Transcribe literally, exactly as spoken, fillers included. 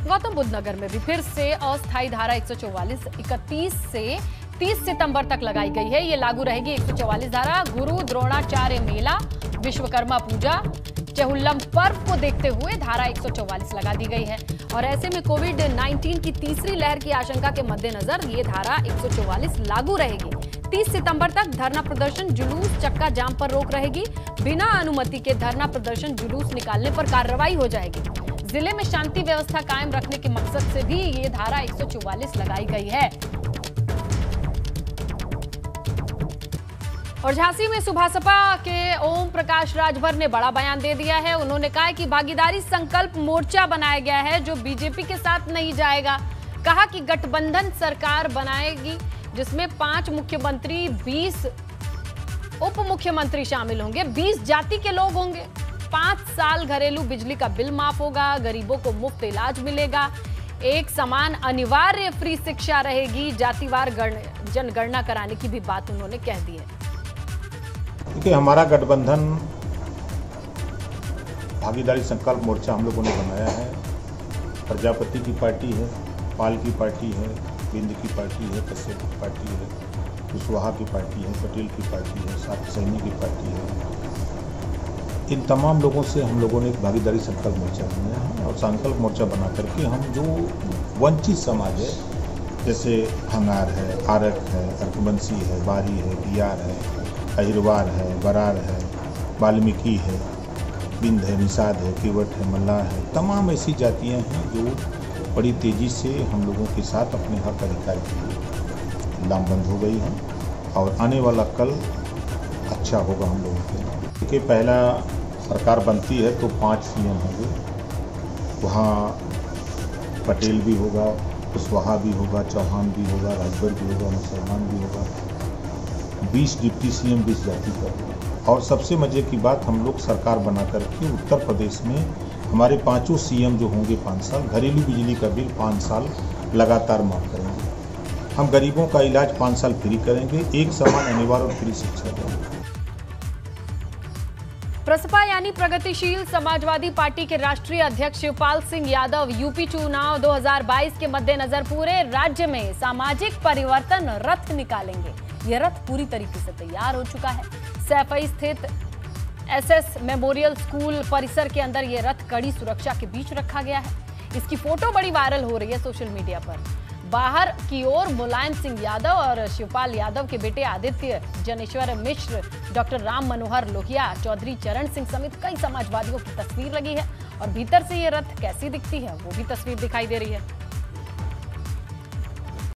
गौतम बुद्ध नगर में भी फिर से अस्थायी धारा एक सौ चौवालीस इकतीस से तीस सितंबर तक लगाई गई है। ये लागू रहेगी एक सौ चौवालीस धारा। गुरु द्रोणाचार्य मेला, विश्वकर्मा पूजा, चहुल्लम पर्व को देखते हुए धारा एक सौ चौवालीस लगा दी गई है। और ऐसे में कोविड उन्नीस की तीसरी लहर की आशंका के मद्देनजर ये धारा एक सौ चौवालीस लागू रहेगी। तीस सितंबर तक धरना प्रदर्शन, जुलूस, चक्का जाम पर रोक रहेगी। बिना अनुमति के धरना प्रदर्शन, जुलूस निकालने पर कार्रवाई हो जाएगी। जिले में शांति व्यवस्था कायम रखने के मकसद से भी ये धारा एक सौ चौवालीस लगाई गई है। और झांसी में सुभासपा के ओम प्रकाश राजभर ने बड़ा बयान दे दिया है। उन्होंने कहा है कि भागीदारी संकल्प मोर्चा बनाया गया है जो बीजेपी के साथ नहीं जाएगा। कहा कि गठबंधन सरकार बनाएगी जिसमें पांच मुख्यमंत्री, बीस उप मुख्यमंत्री शामिल होंगे, बीस जाति के लोग होंगे। पांच साल घरेलू बिजली का बिल माफ होगा, गरीबों को मुफ्त इलाज मिलेगा, एक समान अनिवार्य फ्री शिक्षा रहेगी, जातिवार जनगणना कराने की भी बात उन्होंने कह दी है। देखिए, हमारा गठबंधन भागीदारी संकल्प मोर्चा हम लोगों ने बनाया है। प्रजापति की पार्टी है, पाल की पार्टी है, बिंद की पार्टी है, कश्यप की पार्टी है, कुशवाहा की पार्टी है, पटेल की पार्टी है, साथ सैनी की पार्टी है। इन तमाम लोगों से हम लोगों ने एक भागीदारी संकल्प मोर्चा बनाया है। और संकल्प मोर्चा बना करके हम जो वंचित समाज है, जैसे हंगार है, आरक है, अर्कबंसी है, बारी है, बियार है, अहिरवार है, बरार है, वाल्मीकि है, बिंद है, निषाद है, केवट है, मल्लाह है, तमाम ऐसी जातियां हैं जो बड़ी तेज़ी से हम लोगों के साथ अपने हक अधिकार के लिए लामबंद हो गई हैं। और आने वाला कल अच्छा होगा हम लोगों के लिए। क्योंकि पहला सरकार बनती है तो पांच सीएम होंगे, वहाँ पटेल भी होगा, कुशवाहा भी होगा, चौहान भी होगा, राजभर भी होगा, मुसलमान भी होगा, बीस डिप्टी सीएम, बीस जाति का होगा। और सबसे मजे की बात, हम लोग सरकार बना करके उत्तर प्रदेश में हमारे पांचों सीएम जो होंगे पाँच साल, घरेलू बिजली का बिल पाँच साल लगातार माफ करेंगे। हम गरीबों का इलाज पाँच साल फ्री करेंगे, एक समान अनिवार्य और फ्री शिक्षा देंगे। प्रसपा यानी प्रगतिशील समाजवादी पार्टी के राष्ट्रीय अध्यक्ष शिवपाल सिंह यादव यूपी चुनाव दो हज़ार बाईस के मद्देनजर पूरे राज्य में सामाजिक परिवर्तन रथ निकालेंगे। यह रथ पूरी तरीके से तैयार हो चुका है। सैफई स्थित एसएस मेमोरियल स्कूल परिसर के अंदर यह रथ कड़ी सुरक्षा के बीच रखा गया है। इसकी फोटो बड़ी वायरल हो रही है सोशल मीडिया पर। बाहर की ओर मुलायम सिंह यादव और शिवपाल यादव के बेटे आदित्य जनेश्वर मिश्र, डॉक्टर राम मनोहर लोहिया, चौधरी चरण सिंह समेत कई समाजवादियों की तस्वीर लगी है। और भीतर से ये रथ कैसी दिखती है वो भी तस्वीर दिखाई दे रही है।